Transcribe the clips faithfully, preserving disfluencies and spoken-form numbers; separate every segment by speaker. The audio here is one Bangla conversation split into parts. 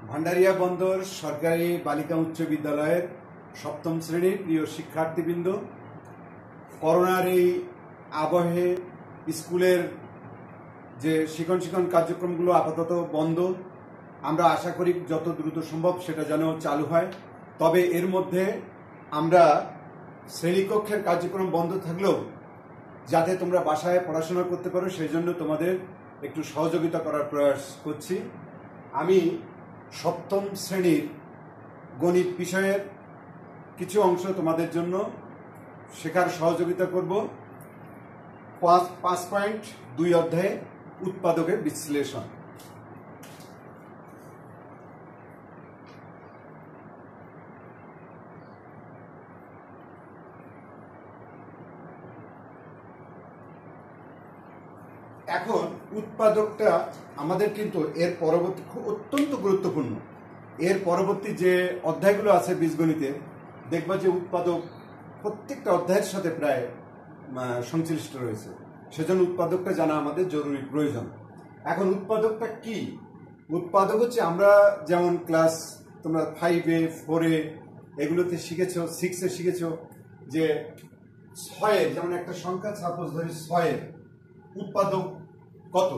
Speaker 1: ভান্ডারিয়া বন্দর সরকারি বালিকা উচ্চ বিদ্যালয়ের সপ্তম শ্রেণীর প্রিয় শিক্ষার্থীবৃন্দ, করোনার এই আবহে স্কুলের যে শিক্ষণ শিক্ষণ কার্যক্রমগুলো আপাতত বন্ধ। আমরা আশা করি যত দ্রুত সম্ভব সেটা যেন চালু হয়। তবে এর মধ্যে আমরা শ্রেণীকক্ষের কার্যক্রম বন্ধ থাকলেও যাতে তোমরা বাসায় পড়াশোনা করতে পারো সেই জন্য তোমাদের একটু সহযোগিতা করার প্রয়াস করছি। আমি সপ্তম শ্রেণীর গণিত বিষয়ের কিছু অংশ তোমাদের জন্য শেখার সহযোগিতা করব। পাঁচ পাঁচ পয়েন্ট দুই অধ্যায়ে উৎপাদকের বিশ্লেষণ। এখন উৎপাদকটা আমাদের কিন্তু এর পরবর্তী অত্যন্ত গুরুত্বপূর্ণ। এর পরবর্তী যে অধ্যায়গুলো আছে বীজগণিতে দেখবা যে উৎপাদক প্রত্যেকটা অধ্যায়ের সাথে প্রায় সংশ্লিষ্ট রয়েছে। সেজন্য উৎপাদকটা জানা আমাদের জরুরি প্রয়োজন। এখন উৎপাদকটা কি? উৎপাদক হচ্ছে আমরা যেমন ক্লাস তোমরা ফাইভে ফোরে এগুলোতে শিখেছো, সিক্সে শিখেছো যে ছয়ের, যেমন একটা সংখ্যা সাপোজ ধরি ছয়ের উৎপাদক কত?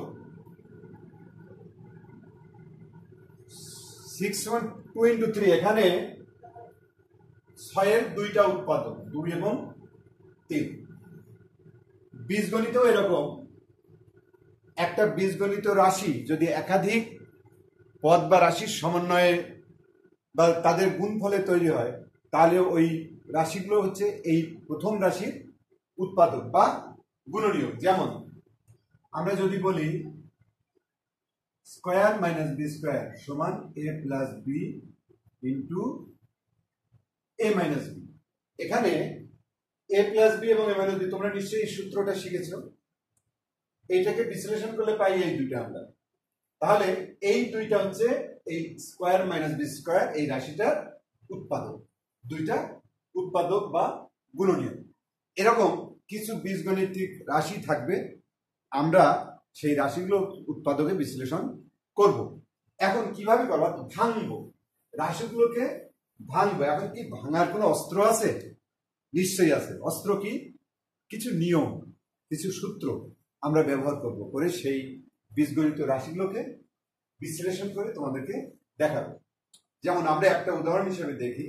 Speaker 1: Six one two into three. এখানে ছয়ের দুইটা উৎপাদক, দুই এবং তিন। বীজগণিতেও এরকম, একটা বীজগণিত রাশি যদি একাধিক পদ বা রাশির সমন্বয়ে বা তাদের গুণফলে তৈরি হয় তাহলে ওই রাশিগুলো হচ্ছে এই প্রথম রাশির উৎপাদক বা গুণনীয়ক। যেমন আমরা যদি বলি স্কোয়ার মাইনাস বি স্কোয়ার সমান A plus B into A minus B. এখানে এ প্লাস বি এবং এ মাইনাস বি তোমরা নিশ্চয়ই এই সূত্রটা শিখেছ। এইটাকে বিশ্লেষণ করলে পাই এই দুইটা আমরা। তাহলে এই দুইটা হচ্ছে এই স্কোয়ার মাইনাস বি স্কোয়ার এই রাশিটার উৎপাদক, দুইটা উৎপাদক বা গুণনীয়ক। এরকম কিছু বীজগণিতিক রাশি থাকবে, আমরা সেই রাশিগুলো উৎপাদকে বিশ্লেষণ করব। এখন কিভাবে করব? ভাঙবো, রাশিগুলোকে ভাঙবো। এখন কি ভাঙার কোনো অস্ত্র আছে? নিশ্চয়ই আছে। অস্ত্র কি? কিছু নিয়ম, কিছু সূত্র আমরা ব্যবহার করব, করে সেই বীজগণিত রাশিগুলোকে বিশ্লেষণ করে তোমাদেরকে দেখাবো। যেমন আমরা একটা উদাহরণ হিসেবে দেখি।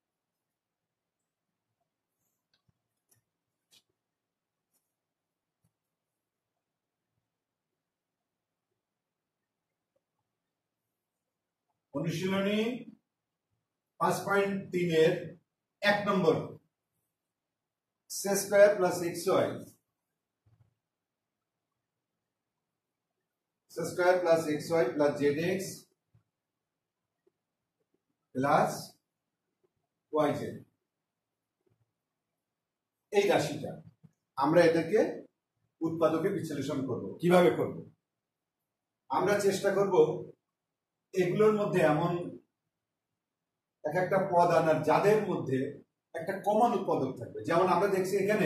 Speaker 1: অনুশীলনী পাঁচ পয়েন্ট তিনের এক নম্বর, C square plus X Y square plus X Y plus Z X plus Y Z, এই রাশিটা আমরা এদেরকে উৎপাদকে বিশ্লেষণ করব। কিভাবে করব? আমরা চেষ্টা করব এগুলোর মধ্যে এমন এক একটা পদ আনার যাদের মধ্যে একটা কমন উৎপাদক থাকবে। যেমন আমরা দেখছি এখানে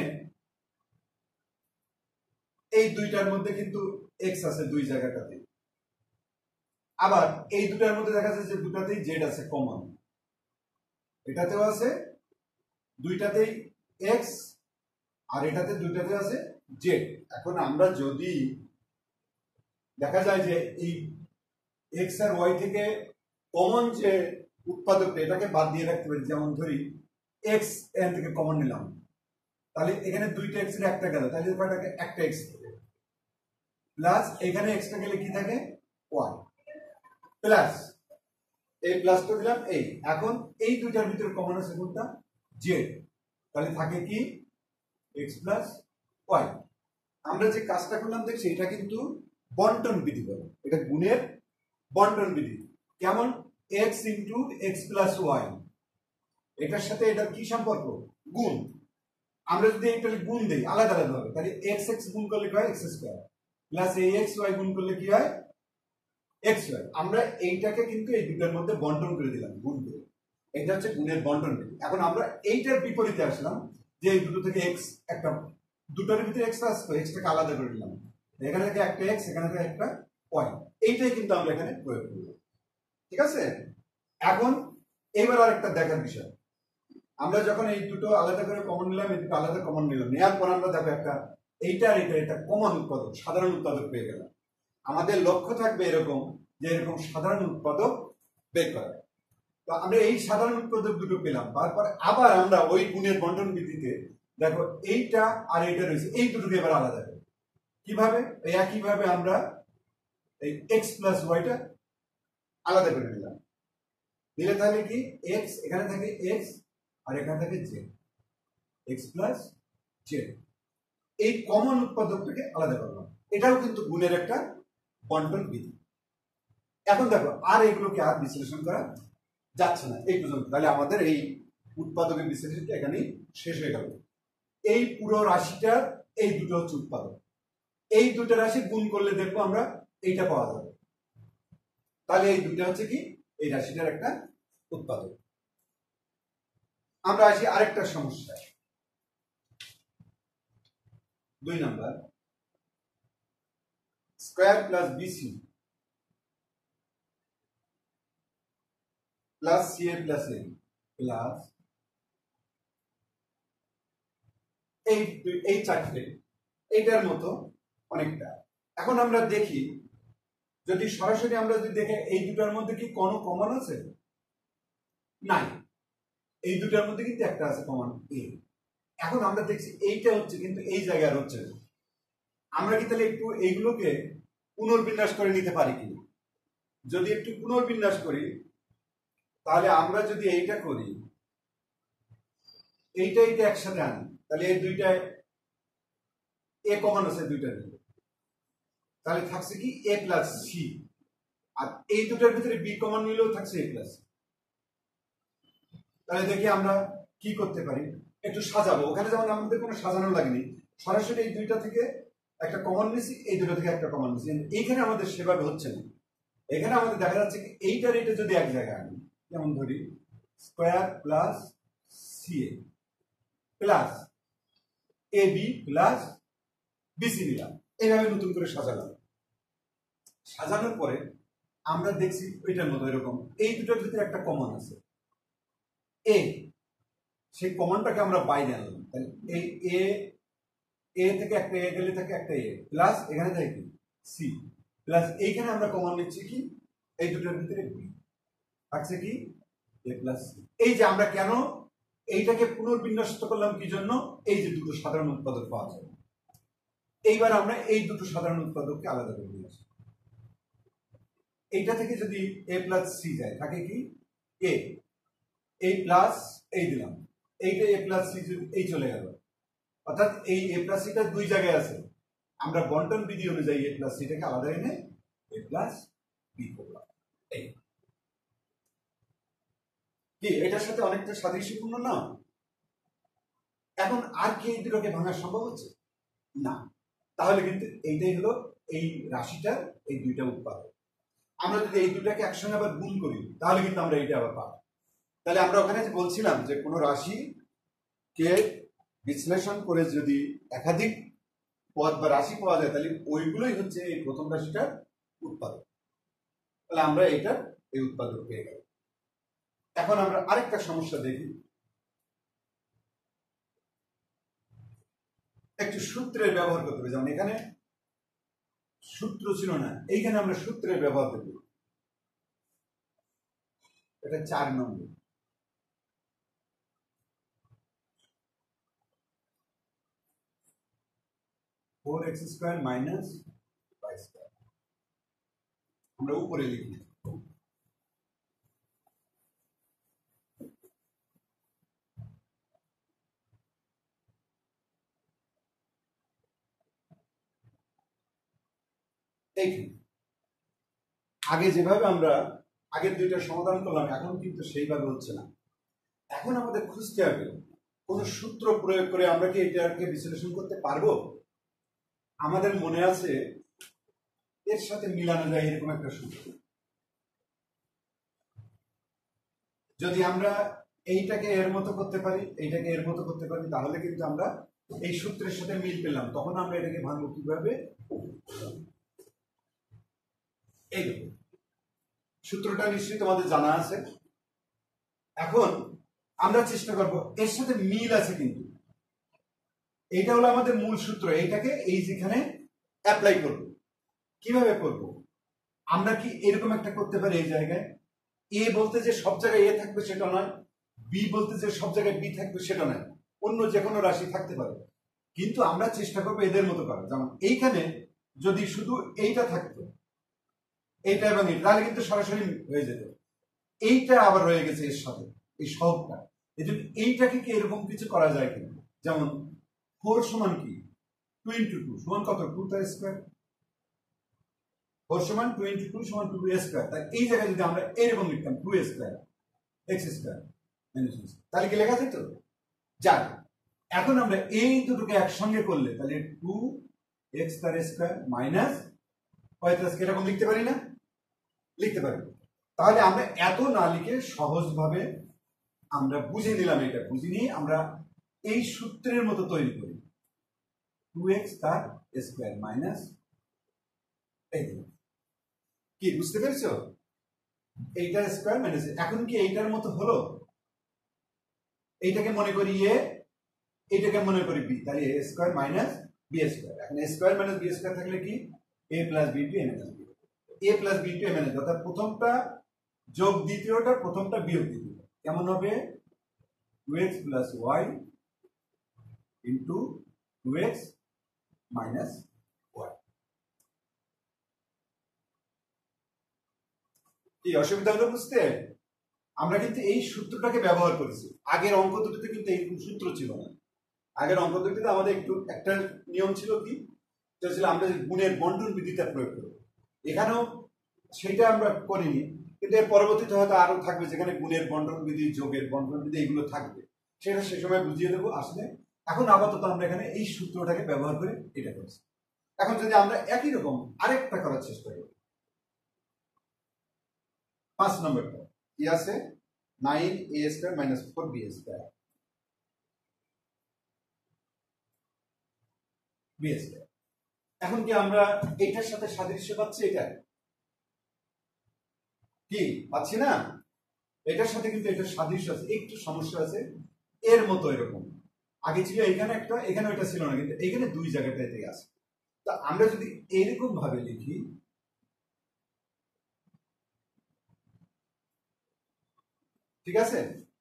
Speaker 1: এই দুইটার মধ্যে কিন্তু এক্স আছে দুই জায়গাটাতে, আবার এই দুটার মধ্যে দেখা যাচ্ছে যে দুটাতেই জেড আছে কমন, এটাতেও আছে দুইটাতেই এক্স আর এটাতে দুইটাতে আছে জেড। এখন আমরা যদি দেখা যায় যে এই এক্স আর ওয়াই থেকে কমন যে উৎপাদকটা এটাকে বাদ দিয়ে রাখতে পারি, যেমন ধরি এক্স এন থেকে কমন নিলাম, তাহলে এখানে দুইটা এক্স এর একটা গেল, তাহলে একটা এক্স থাকে, প্লাস এখানে এক্সটা গেলে কি থাকে? ওয়াই, প্লাস এই প্লাসটা দিলাম এই। এখন এই দুইটার ভিতরে কমন আছে কোনটা? জেড, তাহলে থাকে কি? X plus Y. আমরা যে কাজটা করলাম দেখছি এটা কিন্তু বন্টন বিধি বলে, এটা গুণের বন্টন বিধি। কেমন? X into X plus Y, এটার সাথে এটার কি সম্পর্ক? গুণ। আমরা যদি এটা গুণ দেই আলাদা আলাদা হবে, তাহলে এক্স এক্স গুণ করলে কি হয়? এক্স স্কোয়ার, প্লাস এই এক্স ওয়াই গুণ করলে কি হয়? X Y. আমরা এইটাকে কিন্তু এই দুটার মধ্যে বন্টন করে দিলাম গুণ করে, এটা হচ্ছে গুণের বন্টন বিধি। এখন আমরা এইটার বিপরীতে আসলাম যে এই দুটো থেকে এক্স একটা, দুটোর ভিতরে এক্স আসতো, এক্সটাকে আলাদা করে দিলাম, এখানে থেকে একটা এক্স, এখানে থেকে একটা ওয়াই। এইটাই কিন্তু আমরা এখানে প্রয়োগ করলাম। ঠিক আছে। এখন এবার আরেকটা দেখার বিষয়, আমরা যখন এই দুটো আলাদা করে কমন নিলাম, এই দুটো আলাদা কমন নিলাম, নেওয়ার পর আমরা দেখো একটা এইটা আর এটা একটা কমন উৎপাদক, সাধারণ উৎপাদক পেয়ে গেলাম। আমাদের লক্ষ্য থাকবে এরকম যে এরকম সাধারণ উৎপাদক বের করা। তো আমরা এই সাধারণ উৎপাদক দুটো পেলাম, তারপর আবার আমরা ওই গুণের বন্টন ভিত্তিতে দেখো এইটা আর এইটা রয়েছে, এই দুটোকে এবার আলাদা করি। কিভাবে? একইভাবে আমরা এই এক্স প্লাস ওয়াইটা আলাদা করে নিলাম, নিলে তাহলে কি এক্স এখানে থাকে এক্স আর এখানে থাকে জেড, এক্স প্লাস জেড, এই কমন উৎপাদকটাকে আলাদা করলাম। এটাও কিন্তু গুণের একটা বন্টন বিধি। এখন দেখো আর এগুলোকে আর বিশ্লেষণ করা যাচ্ছে না এই পর্যন্ত, তাহলে আমাদের এই উৎপাদকের বিশ্লেষণটা এখানেই শেষ হয়ে গেল। এই পুরো রাশিটার এই দুটো হচ্ছে উৎপাদক, এই দুটো রাশি গুণ করলে দেখবো আমরা এইটা পাওয়া যাবে, তাহলে এই দুটো হচ্ছে কি এই রাশিটার একটা উৎপাদক। আমরা আসি আরেকটা সমস্যা, দুই number, square plus BC plus C A plus A plus এই এই চারটে এইটার মতো অনেকটা। এখন আমরা দেখি যদি সরাসরি আমরা যদি দেখে এই দুটার মধ্যে কি কোনো কমন আছে? নাই, এই দুটার মধ্যে কিন্তু একটা আছে কমন এ। এখন আমরা দেখছি এইটা হচ্ছে কিন্তু এই জায়গায় হচ্ছে, আমরা কি তাহলে একটু এইগুলোকে পুনর্বিন্যাস করে নিতে পারি কিনা? যদি একটু পুনর্বিন্যাস করি তাহলে আমরা যদি এইটা করি, এইটা এইটা একসাথে আনি, তাহলে এই দুইটায় এ কমন আছে দুইটার ভিতরে, তাহলে থাকছে কি এ প্লাস সি, আর এই দুটার ভিতরে বি কমন নিলেও থাকছে এ প্লাস। তাহলে দেখি আমরা কি করতে পারি, একটু সাজাবো। ওখানে যেমন আমাদের কোনো সাজানো লাগেনি, সরাসরি এই দুইটা থেকে একটা কমন নিছি, এই দুটো থেকে একটা কমন নিছি, এইখানে আমাদের সেভাবে হচ্ছে না। এখানে আমাদের দেখা যাচ্ছে কি এইটার এটা যদি এক জায়গায় আনি, যেমন ধরি square plus C A plus A B plus BC নিলাম, এইভাবে নতুন করে সাজালাম। সাজানোর পরে আমরা দেখছি ওইটার মতো এরকম এই দুটোর ভিতরে একটা কমন আছে এ, সেই কমনটাকে আমরা বাইরে আনলাম। তাহলে এই এ এ থেকে একটা এ গেলে থাকে একটা এ প্লাস এখানে থাকে কি সি প্লাস এইখানে আমরা কমন নিচ্ছি কি এই দুটোর ভিতরে বি, থাকছে কি এ প্লাস সি। এই যে আমরা কেন এইটাকে পুনর্বিন্যস্ত করলাম কি জন্য? এই যে দুটো সাধারণ উৎপাদক পাওয়া যায়। এইবার আমরা এই দুটো সাধারণ উৎপাদককে আলাদা করে দিয়েছি। এইটা থেকে যদি এ প্লাস সি যায় থাকে কি এ, এই প্লাস এই দিলাম, এইটা এ প্লাস সি এই চলে গেল, অর্থাৎ এই এ প্লাস সিটা দুই জায়গায় আছে, আমরা বন্টন বিধি অনুযায়ী এ প্লাস সিটাকে আলাদা এনে এ প্লাস বি করলাম। এই কি এটার সাথে অনেকটা সাদৃশ্যপূর্ণ না? এখন আর কি এই দুটোকে ভাঙা সম্ভব হচ্ছে না, তাহলে কিন্তু এইটাই হলো এই রাশিটার এই দুইটা উৎপাদক। আমরা যদি এই দুটাকে একসঙ্গে আবার গুণ করি তাহলে কিন্তু আমরা এইটা আবার পাবো। তাহলে আমরা ওখানে বলছিলাম যে কোনো রাশিকে বিশ্লেষণ করে যদি একাধিক পদ বা রাশি পাওয়া যায় তাহলে ওইগুলোই হচ্ছে এই প্রথম রাশিটার উৎপাদক। তাহলে আমরা এটা এই উৎপাদক পেয়ে গেল। এখন আমরা আরেকটা সমস্যা দেখি, একটু সূত্রের ব্যবহার করতে হবে। যেমন এখানে সূত্র ছিল না, এইখানে আমরা সূত্রের ব্যবহার করব। এটা চার number, four X square minus Y square, আমরা উপরে লিখি। আগে যেভাবে আমরা আগের দুইটা সমাধান করলাম এখন কিন্তু সেইভাবে হচ্ছে না। এখন আমাদের খুঁজতে হবে কোন সূত্র প্রয়োগ করে আমরা কি এটাকে বিশ্লেষণ করতে পারবো। আমাদের মনে আছে এর সাথে মিলানো যায় এরকম একটা সূত্র, যদি আমরা এইটাকে এর মতো করতে পারি এইটাকে এর মতো করতে পারি তাহলে কিন্তু আমরা এই সূত্রের সাথে মিল পেলাম। তখন আমরা এটাকে ভাঙবো কিভাবে, এইরকম সূত্রটা নিশ্চয়ই তোমাদের জানা আছে। এখন আমরা চেষ্টা করব, এর সাথে মিল আছে কিন্তু, এইটা হলো আমাদের মূল সূত্র, এইটাকে এই যেখানে অ্যাপ্লাই করব। কিভাবে করব? আমরা কি এরকম একটা করতে পারি, এই জায়গায় এ বলতে যে সব জায়গায় এ থাকবে সেটা নয়, বি বলতে যে সব জায়গায় বি থাকবে সেটা নয়, অন্য যে কোনো রাশি থাকতে পারে, কিন্তু আমরা চেষ্টা করবো এদের মতো করা। যেমন এইখানে যদি শুধু এইটা থাকতো, এইটা এবং এইটা, তাহলে কিন্তু সরাসরি হয়ে যেত। এইটা আবার রয়ে গেছে এর সাথে, এই সহগটা, এই জন্য এইটাকে কি এরকম কিছু করা যায় কিনা, যেমন ফোর সমান কি টু ইন্টু টু সমান কত, টু তার স্কোয়ার, ফোর সমান টু ইন্টু টু সমান টু স্কোয়ার। তাই এই জায়গায় যদি আমরা এরকম লিখতাম two square X square minus, তাহলে কি লেখা যেত? যাক, এখন আমরা এই দুটোকে একসঙ্গে করলে তাহলে টু এক্স তার স্কোয়ার মাইনাস ওয়াই তার স্কোয়ার, এরকম লিখতে পারি না? লিখতে পারি। তাহলে আমরা এত না লিখে সহজভাবে আমরা বুঝে নিলাম, এটা বুঝে নিয়ে আমরা এই সূত্রের মতো তৈরি করি, টু এক্স তার স্কোয়ার মাইনাস, এই কি বুঝতে পেরেছো? এইটার স্কোয়ার মাইনাস, এখন কি এইটার মতো হলো? এইটাকে মনে করি এ, এইটাকে মনে করি বি, তাহলে এ স্কোয়ার মাইনাস বি স্কোয়ার। এখন A square minus B square থাকলে কি এ plus B to A minus B, A plus B to A minus, অর্থাৎ প্রথমটা যোগ দ্বিতীয়টা, প্রথমটা বিয়োগ দ্বিতীয়টা, কেমন হবে? Two X plus Y into two X minus Y. কি অসুবিধা হলো বুঝতে? আমরা কিন্তু এই সূত্রটাকে ব্যবহার করেছি, আগের অঙ্ক দুটিতে কিন্তু এই সূত্র ছিল না। আগের অঙ্ক দুটিতে আমাদের একটু একটা নিয়ম ছিল, কি ছিল, আমরা গুণের বন্টন বিধিটা প্রয়োগ করব। এখানেও সেটা আমরা করিনি, কিন্তু এর পরবর্তীতে হয়তো আরো থাকবে, যেখানে গুণের বন্টন বিধি, যোগের বন্টন বিধি এগুলো থাকবে, সেটা সে সময় বুঝিয়ে দেবো আসলে। এখন আপাতত আমরা এখানে এই সূত্রটাকে ব্যবহার করে এটা করছি। এখন যদি আমরা একই রকম আরেকটা করার চেষ্টা করি, পাঁচ নম্বরটা কি আছে, nine A square minus four B square, B square. এখন কি আমরা এটার সাথে সাদৃশ্য পাচ্ছি? এটা কি পাচ্ছি না? এটার সাথে কিন্তু এটার সাদৃশ্য আছে, একটু সমস্যা আছে, এর মতো এরকম। আগে ছিল এখানে একটা, এখানে ওইটা ছিল না, কিন্তু এখানে দুই জায়গাটাতে আছে। তা আমরা যদি এরকম ভাবে লিখি, ঠিক আছে,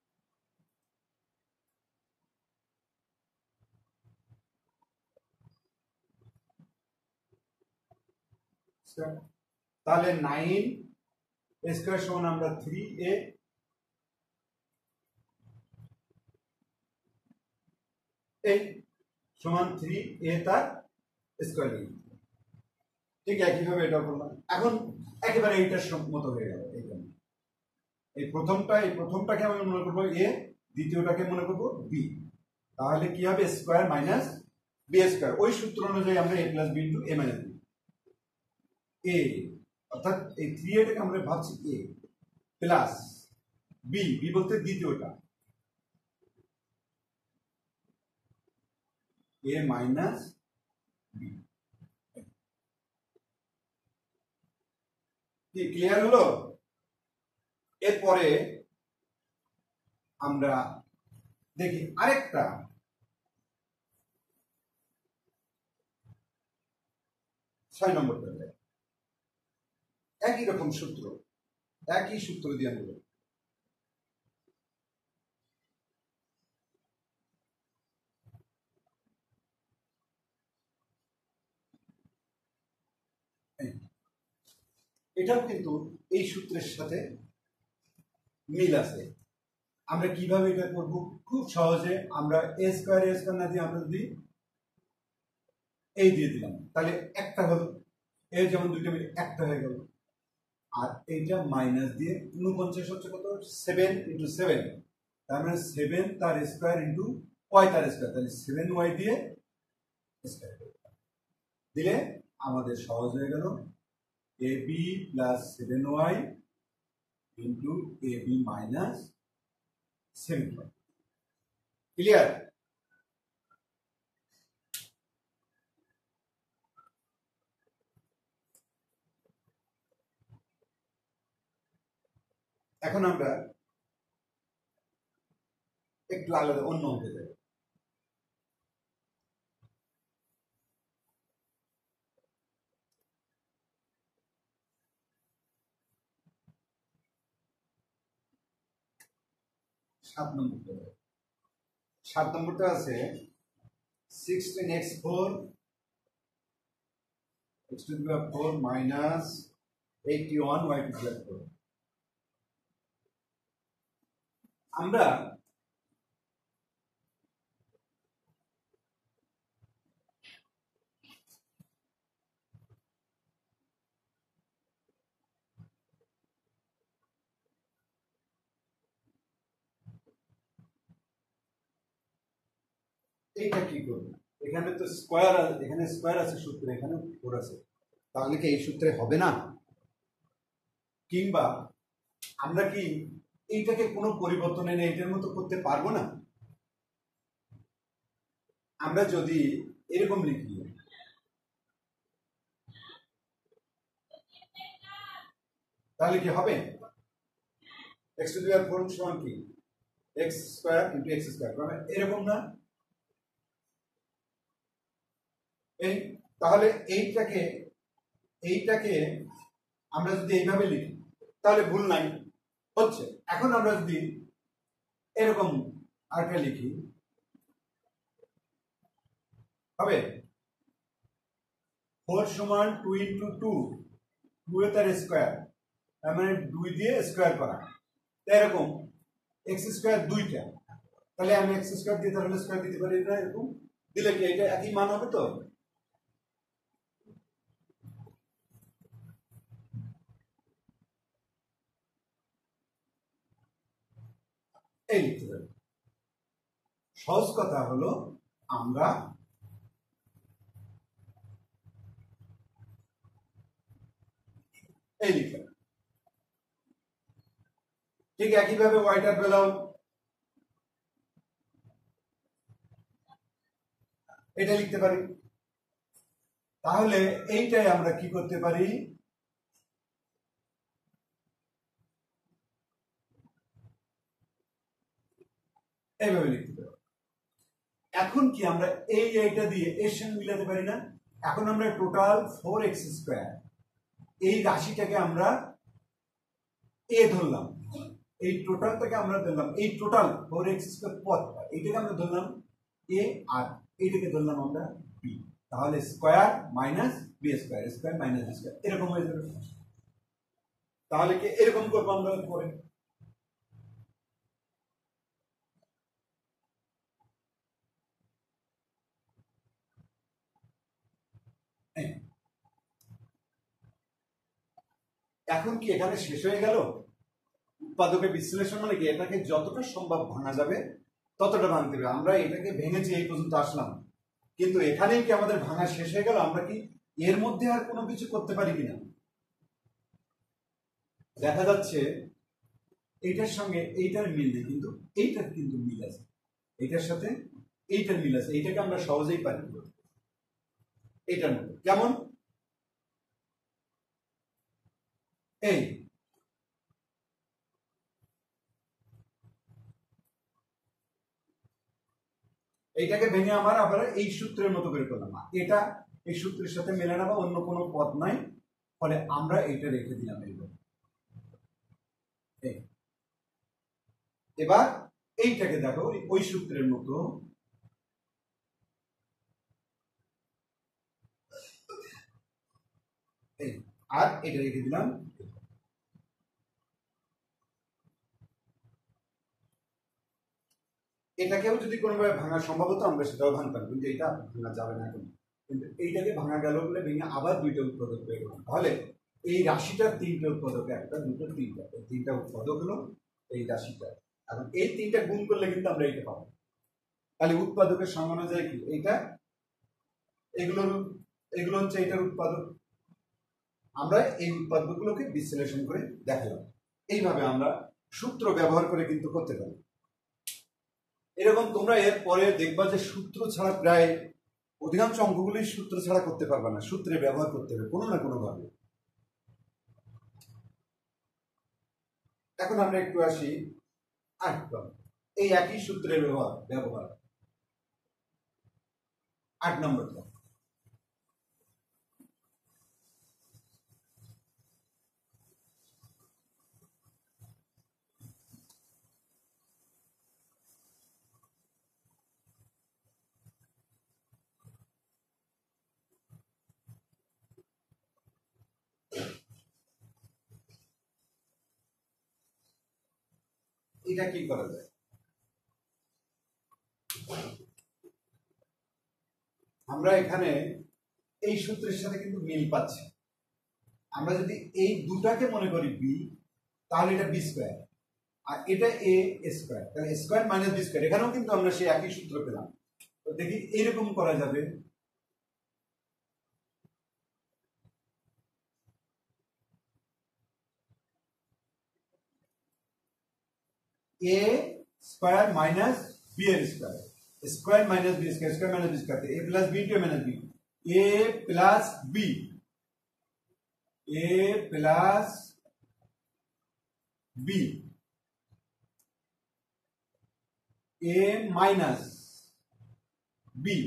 Speaker 1: তাহলে নাইন স্কোয়ার সমান আমরা থ্রি এ, এই সমান থ্রি এ তার স্কোয়ার, ঠিক একইভাবে এটা করলাম। এখন একেবারে এইটার মতো হয়ে গেল, এই প্রথমটা, এই প্রথমটাকে আমি মনে করবো এ, দ্বিতীয়টাকে মনে করবো বি, তাহলে কি হবে? স্কোয়ার মাইনাস বি স্কোয়ার, ওই সূত্র অনুযায়ী আমরা A plus B into A minus B, A অর্থাৎ এই থ্রি এটাকে আমরা ভাবছি এ প্লাস বি, বি বলতে দ্বিতীয়টা, এ মাইনাস বি। কি ক্লিয়ার হলো? এরপরে আমরা দেখি আরেকটা, ছয় নম্বরটা, একই রকম সূত্র, একই সূত্র দিয়ে আমরা এটাও কিন্তু এই সূত্রের সাথে মিল আছে। আমরা কিভাবে এটা করব? খুব সহজে, আমরা এ স্কোয়ার এ স্কোয়ার না দিয়ে আমরা যদি এই দিয়ে দিলাম, তাহলে একটা হলো, এর যেমন দুইটা মিলে একটা হয়ে গেল, আর এইটা মাইনাস দিয়ে উনপঞ্চাশ হচ্ছে কত, সেভেন ইন্টু সেভেন, তার মানে সেভেন তার স্কোয়ার ইন্টু ওয়াই তার স্কোয়ার, তাহলে সেভেন ওয়াই দিয়ে স্কোয়ার দিলে আমাদের সহজ হয়ে গেল, A B plus seven Y into A B minus seven Y. Clear? এখন আমরা একটু আলাদা অন্য অঙ্কে যাই। সাত নম্বরটা সাত নম্বরটা আছে sixteen X four X to the power four minus eighty one Y to the power four. আমরা এইটা কি করব? এখানে তো স্কোয়ার, এখানে স্কোয়ার আছে সূত্রে, এখানে ফোর আছে, তাহলে কি এই সূত্রে হবে না? কিংবা আমরা কি এইটাকে কোনো পরিবর্তন এনে এটার মতো করতে পারবো না? আমরা যদি এরকম লিখি, তাহলে কি হবে? X to the power four সমান কি x square into x square, মানে এরকম না? এই তাহলে এইটাকে এইটাকে আমরা যদি এইভাবে লিখি তাহলে ভুল নাই হচ্ছে। এখন আমরা যদি এরকম আরেকটা লিখি হবে ফোর সমান two into two, two a তার স্কোয়ার, তার মানে দুই দিয়ে স্কোয়ার করা, এরকম এক্স স্কোয়ার দুইটা, তাহলে আমি এক্স স্কোয়ার দিয়ে তাহলে স্কোয়ার দিতে পারি না? এরকম দিলে কি এটা একই মান হবে? তো এই লিখতে পারি। সহজ কথা হলো আমরা এই লিখলাম, ঠিক একইভাবে ওয়াইটার পেলাম এটা লিখতে পারি। তাহলে এইটাই আমরা কি করতে পারি? এইভাবে লিখতে পারি। এখন কি আমরা এই এইটা দিয়ে এর সঙ্গে মিলাতে পারি না? এখন আমরা টোটাল ফোর এক্স স্কোয়ার এই রাশিটাকে আমরা এ ধরলাম, এই টোটালটাকে আমরা ধরলাম, এই টোটাল ফোর এক্স স্কোয়ার পদ এইটাকে আমরা ধরলাম এ, আর এইটাকে ধরলাম আমরা বি। তাহলে square minus B square, square minus B square এরকম হয়ে যাবে। তাহলে কি এরকম করবো আমরা পরে? এখন কি এখানে শেষ হয়ে গেল? উৎপাদকের বিশ্লেষণ মানে কি এটাকে যতটা সম্ভব ভাঙা যাবে ততটা ভাঙতে হবে। আমরা এটাকে ভেঙেছি, এই পর্যন্ত আসলাম, কিন্তু এখানেই কি আমাদের ভাঙা শেষ হয়ে গেল? আমরা কি এর মধ্যে আর কোনো কিছু করতে পারি কিনা? দেখা যাচ্ছে এইটার সঙ্গে এইটার মিল নেই, কিন্তু এইটার কিন্তু মিল আছে, এইটার সাথে এইটার মিল আছে, এইটাকে আমরা সহজেই পারি। এইটার মধ্যে কেমন? এই এইটাকে ভেঙে আমার আবার এই সূত্রের মতো করে করলাম, এটা এই সূত্রের সাথে মেলে না বা অন্য কোনো পথ নাই, ফলে আমরা এইটা রেখে দিলাম এইভাবে। এবার এইটাকে দেখো ওই সূত্রের মতো আর এটা রেখে দিলাম। এটাকেও যদি কোনোভাবে ভাঙা সম্ভব হতো আমরা সেটাও ভাঙতাম, কিন্তু এটা ভাঙা যাবে না এখন। কিন্তু এইটাকে ভাঙা গেল বলে ভেঙে আবার দুইটা উৎপাদক পেয়ে গেলাম। তাহলে এই রাশিটার তিনটা উৎপাদক, একটা দুটো তিনটা, তিনটা উৎপাদক হলো এই রাশিটা। এখন এই তিনটা গুণ করলে কিন্তু আমরা এইটা পাবো। তাহলে উৎপাদকের সংজ্ঞা অনুযায়ী কি এইটা, এগুলোর এগুলো হচ্ছে এটার উৎপাদক। আমরা এই উৎপাদকগুলোকে বিশ্লেষণ করে দেখালাম। এইভাবে আমরা সূত্র ব্যবহার করে কিন্তু করতে পারি। এরকম তোমরা এর পরে দেখবা যে সূত্র ছাড়া প্রায় অধিকাংশ অঙ্কগুলি সূত্র ছাড়া করতে পারবে না, সূত্রে ব্যবহার করতে হবে কোনো না কোনো ভাবে। এখন আমরা একটু আসি আট নম্বর, এই একই সূত্রের ব্যবহার ব্যবহার আট নম্বরটা। এটা কি করা যায়? আমরা এখানে এই সূত্রের সাথে কিন্তু মিল পাচ্ছি। আমরা যদি এই দুটাকে মনে করি বি, তাহলে এটা বি স্কোয়ার, আর এটা এ স্কোয়ার, তাহলে স্কোয়ার মাইনাস বি স্কোয়ার। এখানেও কিন্তু আমরা সেই একই সূত্র পেলাম। তো দেখি এইরকম করা যাবে। এ স্কোয়ার মাইনাস বি এর square, square minus B square, square minus B square, a plus B two minus B, A plus b, A plus b, a minus b,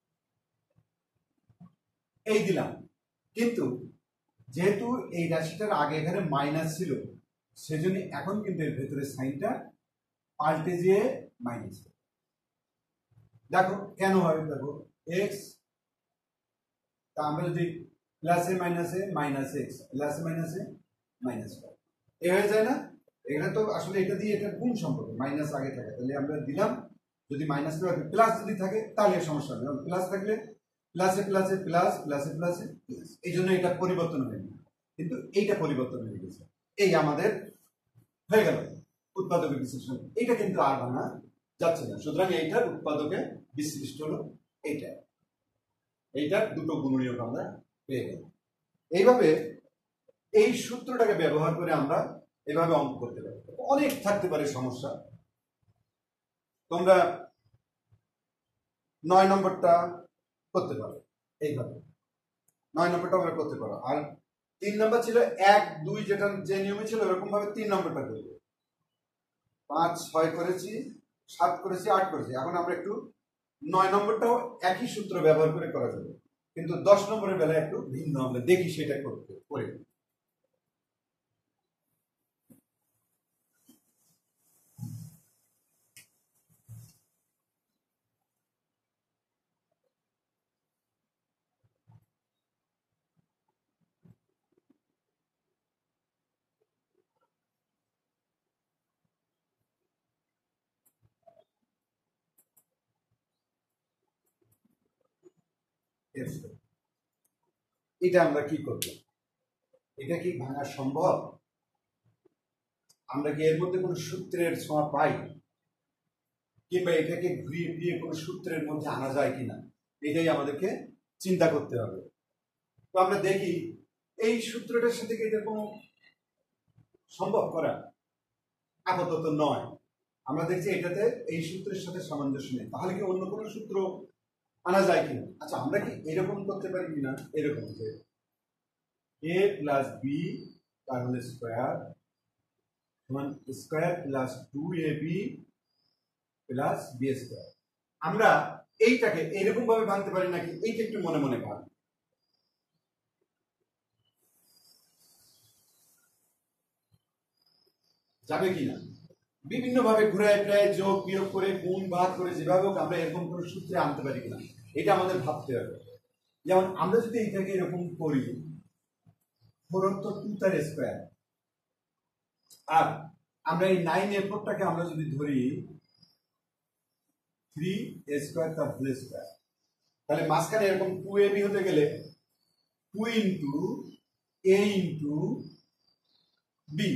Speaker 1: এই দিলাম। কিন্তু যেহেতু এই রাশিটার আগে এখানে মাইনাস ছিল, সেজন্য এখন কিন্তু এর ভেতরে সাইনটা পাল্টে যেয়ে মাইনাস। দেখো কেন হয়, দেখো এক্স, তা আমরা যদি প্লাসে মাইনাসে মাইনাস এক্স, প্লাসে মাইনাসে মাইনাস ওয়াই, এ হয়ে যায় না? এখানে তো আসলে এটা দিয়ে এটা গুণ সম্পর্ক, মাইনাস আগে থাকে, তাহলে আমরা দিলাম। যদি মাইনাস প্লাস যদি থাকে তাহলে সমস্যা নেই, প্লাস থাকলে প্লাসে প্লাসে প্লাস, প্লাসে প্লাসে প্লাস, এই জন্য এটা পরিবর্তন হয়নি, কিন্তু এইটা পরিবর্তন হয়ে গেছে। এই আমাদের হয়ে গেল উৎপাদকের বিশ্লেষণ। এইটা কিন্তু আর ভাঙা যাচ্ছে না, সুতরাং এইটার উৎপাদকে বিশ্লিষ্ট হলো এইটা, এইটার দুটো গুণনীয়ক আমরা পেয়ে গেলাম। এইভাবে এই সূত্রটাকে ব্যবহার করে আমরা এভাবে অঙ্ক করতে পারি। অনেক থাকতে পারে সমস্যা। তোমরা নয় নম্বরটা করতে পারো এইভাবে, নয় নম্বরটা আমরা করতে পারো। আর তিন নম্বর ছিল এক দুই, যেটা যে নিয়মে ছিল এরকম ভাবে তিন নম্বরটা করবো। পাঁচ ছয় করেছি, সাত করেছি, আট করেছি। এখন আমরা একটু নয় নম্বরটাও একই সূত্র ব্যবহার করে করা যাবে, কিন্তু দশ নম্বরের বেলায় একটু ভিন্ন, আমরা দেখি সেটা করতে করে। এটা আমরা কি করব? এটা কি ভাঙা সম্ভব? আমরা কি এর মধ্যে কোনো সূত্রের ছোঁয়া পাই, কিংবা এটাকে ঘুরিয়ে ফিরিয়ে কোনো সূত্রের মধ্যে আনা যায় কিনা, এটাই আমাদেরকে চিন্তা করতে হবে। তো আমরা দেখি এই সূত্রটার সাথে কি এটা কোনো সম্ভব করা? আপাতত নয়। আমরা দেখছি এটাতে এই সূত্রের সাথে সামঞ্জস্য নেই, তাহলে কি অন্য কোনো সূত্র আনা যায় কিনা? আচ্ছা, আমরা কি এরকম করতে পারি কিনা, এরকম যে এ প্লাস বি তার হলে স্কোয়ার সমান square plus two a B plus b square. আমরা এইটাকে এরকম ভাবে ভাঙতে পারি নাকি? এইটা একটু মনে মনে ভাব, যাবে কিনা? বিভিন্ন ভাবে ঘুরায় প্রায় যোগ বিয়োগ করে গুণ ভাগ করে যেভাবে হোক আমরা এরকম কোনো সূত্রে আনতে পারি কিনা, এটা আমাদের ভাবতে হবে। যেমন আমরা যদি এইটাকে এরকম করি, ফোরত্তর টু তার স্কোয়ার, আর আমরা এই নাইন এরপরটাকে আমরা যদি ধরি থ্রি স্কোয়ার তার হোল স্কোয়ার, তাহলে মাঝখানে এরকম টু এ বি হতে গেলে two into a into b.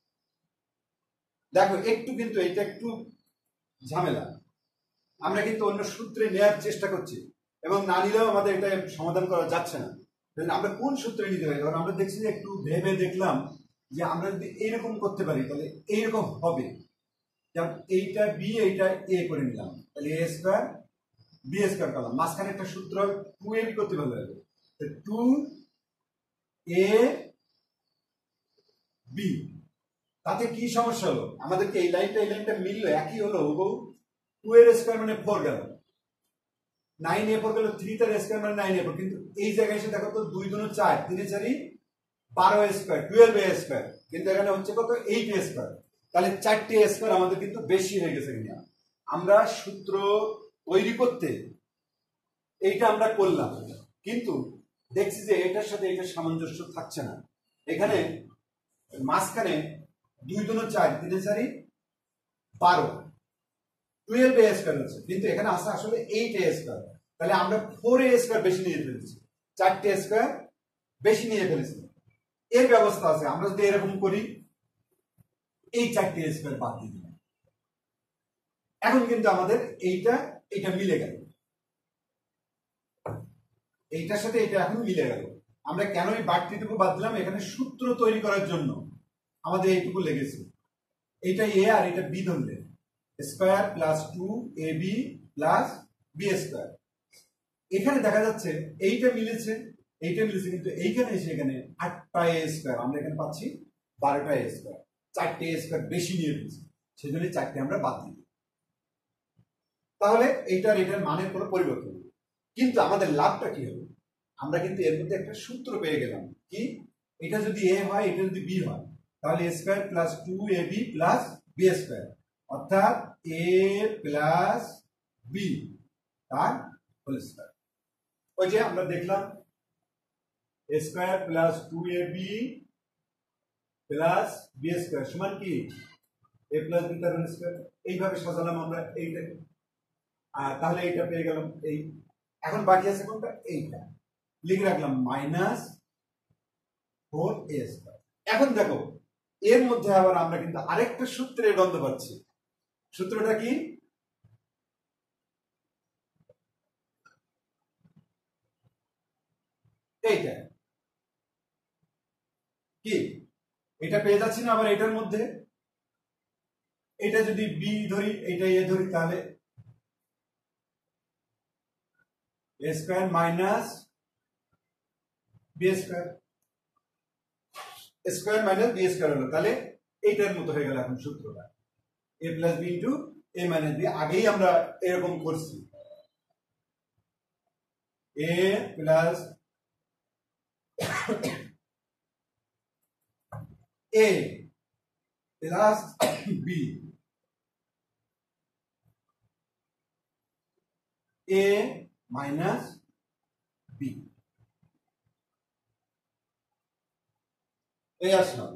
Speaker 1: দেখো একটু কিন্তু এটা একটু ঝামেলা, আমরা কিন্তু অন্য সূত্রে নেওয়ার চেষ্টা করছি, এবং না নিলেও আমাদের এটা সমাধান করা যাচ্ছে না। আমরা কোন সূত্রে নিতে পারি? কারণ আমরা দেখছি যে একটু ভেবে দেখলাম যে আমরা যদি এইরকম করতে পারি তাহলে এইরকম হবে। যেমন এইটা বি, এইটা এ করে নিলাম, তাহলে এ স্কোয়ার বি স্কোয়ার করলাম, মাঝখানে একটা সূত্র টু এ বি করতে পারবে, টু এ বি, তাতে কি সমস্যা হলো, আমাদেরকে এই লাইনটা এই লাইনটা মিললো, একই হলো। টু এর স্কোয়ার মানে ফোর গেল, নাইন এ ফোর গেল, থ্রি তার স্কোয়ার মানে নাইন এ ফোর। কিন্তু এই জায়গায় এসে দেখো তো দুই দুনো চার, তিনে চারি বারো স্কোয়ার, টুয়েলভ এ স্কোয়ার, কিন্তু এখানে হচ্ছে কত এইট এ স্কোয়ার। তাহলে চারটে স্কোয়ার আমাদের কিন্তু বেশি হয়ে গেছে কিনা। আমরা সূত্র তৈরি করতে এইটা আমরা করলাম, কিন্তু দেখছি যে এটার সাথে এটার সামঞ্জস্য থাকছে না। এখানে মাঝখানে দুই দুনো চার, তিনে চারি বারো, টুয়েলভ এ স্কোয়ার হচ্ছে, কিন্তু এখানে আসে আসলে এইট এ স্কোয়ার। তাহলে আমরা ফোর এ স্কোয়ার বেশি নিয়ে ফেলেছি, চারটে স্কোয়ার বেশি নিয়ে ফেলেছি। এর ব্যবস্থা আছে, আমরা যদি এরকম করি, এই চারটে স্কোয়ার বাদ দিয়ে দিলাম, এখন কিন্তু আমাদের এইটা এইটা মিলে গেল, এইটার সাথে এটা এখন মিলে গেল। আমরা কেন এই বাড়তিটুকু বাদ দিলাম, এখানে সূত্র তৈরি করার জন্য আমাদের এইটুকু লেগেছে। এইটা এ আর এটা বি ধরলে, square plus two a B plus b square. এখানে দেখা যাচ্ছে এইটা মিলেছে, এইটা মিলেছে, কিন্তু এইখানে এসে এখানে আটটা এ স্কোয়ার, আমরা এখানে পাচ্ছি বারোটা এ স্কোয়ার, চারটে এ স্কোয়ার বেশি নিয়ে ফেলছি, সেজন্য চারটে আমরা বাদ দিই। তাহলে এইটার এটার মানের কোনো পরিবর্তন নেই। কিন্তু আমাদের লাভটা কি হবে, আমরা কিন্তু এর মধ্যে একটা সূত্র পেয়ে গেলাম কি, এটা যদি এ হয়, এটা যদি বি হয়, তাহলে এ square plus two a B plus b square, অর্থাৎ এ প্লাস বি তার হোল স্কোয়ার। ওই যে আমরা দেখলাম a square plus two a B plus b square সমান কি এ প্লাস বি তার হোল স্কোয়ার। এইভাবে সাজালাম আমরা এইটা, আর তাহলে এইটা পেয়ে গেলাম। এই এখন বাকি আছে কোনটা, এইটা লিখে রাখলাম মাইনাস ফোর এ স্কোয়ার। এখন দেখো এর মধ্যে আবার আমরা কিন্তু আরেকটা সূত্রের গন্ধ পাচ্ছি। সূত্রটা কি, এইটা কি, এটা পেয়ে যাচ্ছি না আবার এটার মধ্যে। এটা যদি বি ধরি, এটা এ ধরি, তাহলে এ square minus B square, square minus B square হলো, তাহলে এইটার মতো হয়ে গেল এখন সূত্রটা, a plus B into A minus b. আগেই আমরা এরকম করছি, a plus A plus b, a minus b, এই আসলাম।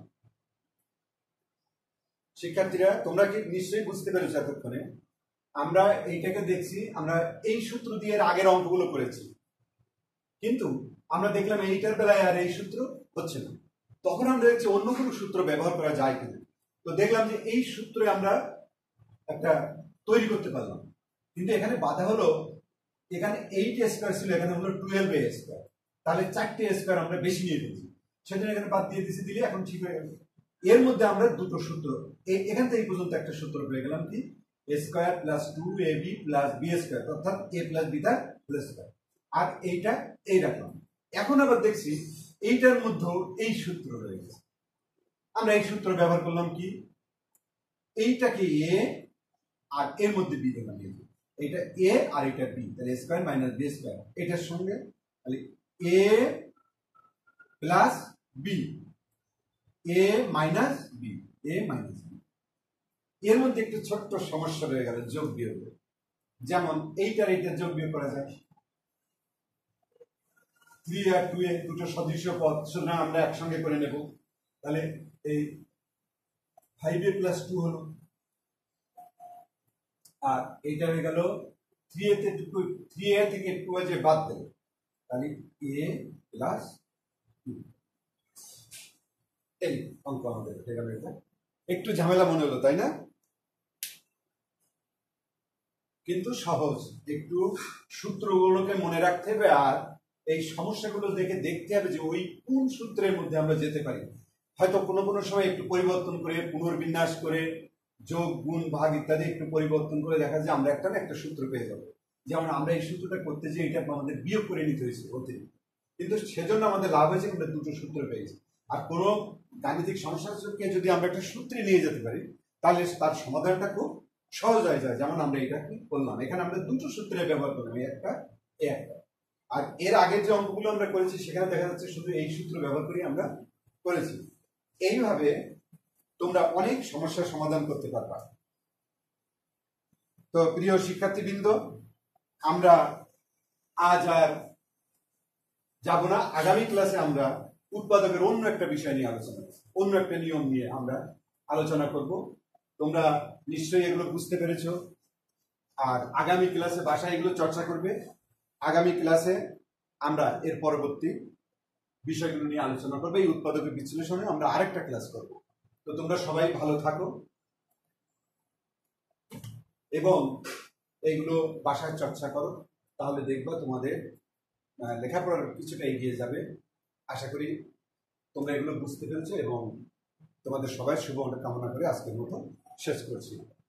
Speaker 1: শিক্ষার্থীরা তোমরা কি নিশ্চয়ই বুঝতে পেরেছো এতক্ষণে আমরা এইটাকে দেখছি, আমরা এই সূত্র দিয়ে আগের অঙ্কগুলো করেছি, কিন্তু আমরা দেখলাম এইটার বেলায় আর এই সূত্র হচ্ছে না। তখন আমরা দেখছি অন্য কোনো সূত্র ব্যবহার করা যায় কিনা। তো দেখলাম যে এই সূত্রে আমরা একটা তৈরি করতে পারলাম, কিন্তু এখানে বাধা হলো, এখানে এইট স্কোয়ার ছিল, এখানে হলো টুয়েলভ এ স্কোয়ার, তাহলে চারটে স্কোয়ার আমরা বেশি নিয়ে দিয়েছি, সেজন্য এখানে বাদ দিয়ে দিয়েছি, দিলে এখন ঠিক হয়ে গেল। এর মধ্যে আমরা দুটো সূত্র, এখান থেকে পর্যন্ত একটা সূত্র পেয়ে গেলাম কি, a square plus two a B plus b square, অর্থাৎ এ প্লাস বি তার হোল স্কোয়ার। আর এইটা এই রাখলাম। এখন আবার দেখছি এইটার মধ্যেও এই সূত্র রয়েছে, আমরা এই সূত্র ব্যবহার করলাম কি, এইটাকে এ আর এর মধ্যে বি দিলাম, এটা এ আর এটা বি, তাহলে স্কোয়ার মাইনাস বি স্কোয়ার, এটার সঙ্গে তাহলে a plus b, a minus B, a minus b. এর মধ্যে একটু ছোট্ট সমস্যা রয়ে গেল যোগ বিয়োগ, যেমন এইটার এইটা যোগ বিয়োগ করা যায়, থ্রি আর টু এ দুটো সদৃশ্য পদ, সুতরাং আমরা একসঙ্গে করে নেব। তাহলে এই ফাইভ এ প্লাস টু হলো, আর এইটা হয়ে গেল three a two, three a থেকে টু এ যে বাদ দেবে, তাহলে এ প্লাস টু। এই অঙ্ক আমাদের হয়ে গেল। এটা একটু ঝামেলা মনে হলো তাই না, কিন্তু সহজ। একটু সূত্রগুলোকে মনে রাখতে হবে, আর এই সমস্যাগুলো দেখে দেখতে হবে যে ওই কোন সূত্রের মধ্যে আমরা যেতে পারি। হয়তো কোনো কোনো সময় একটু পরিবর্তন করে, পুনর্বিন্যাস করে, যোগ গুণ ভাগ ইত্যাদি একটু পরিবর্তন করে দেখা যায় আমরা একটা না একটা সূত্র পেয়ে যাবো। যেমন আমরা এই সূত্রটা করতে যে এটা আমাদের বিয়োগ করে নিতে হয়েছে অতিরিক্ত, কিন্তু সেজন্য আমাদের লাভ হয়েছে, আমরা দুটো সূত্র পেয়েছি। আর কোনো গাণিতিক সমস্যাকে যদি আমরা একটা সূত্রে নিয়ে যেতে পারি তাহলে তার সমাধানটা খুব সহজ হয়ে যায়। যেমন আমরা এটা কি করলাম, এখানে আমরা দুটো সূত্রে ব্যবহার করলাম, এই একটা এই একটা। আর এর আগের যে অঙ্কগুলো আমরা করেছি সেখানে দেখা যাচ্ছে শুধু এই সূত্র ব্যবহার করে আমরা করেছি। এইভাবে তোমরা অনেক সমস্যার সমাধান করতে পারবা। তো প্রিয় শিক্ষার্থীবৃন্দ, আমরা আজ আর যাব না। আগামী ক্লাসে আমরা উৎপাদকের অন্য একটা বিষয় নিয়ে আলোচনা করব, অন্য একটা নিয়ম নিয়ে আমরা আলোচনা করব। তোমরা নিশ্চয়ই এগুলো বুঝতে পেরেছ। আর আগামী ক্লাসে বাসায় এগুলো চর্চা করবে। আগামী ক্লাসে আমরা এর পরবর্তী বিষয়গুলো নিয়ে আলোচনা করবো। এই উৎপাদকের বিশ্লেষণে আমরা আরেকটা ক্লাস করব। তো তোমরা সবাই ভালো থাকো এবং এইগুলো বাসায় চর্চা করো, তাহলে দেখবা তোমাদের লেখাপড়ার কিছুটা এগিয়ে যাবে। আশা করি তোমরা এগুলো বুঝতে পেরেছো এবং তোমাদের সবাই শুভ কামনা করে আজকের মতো শেষ করছি।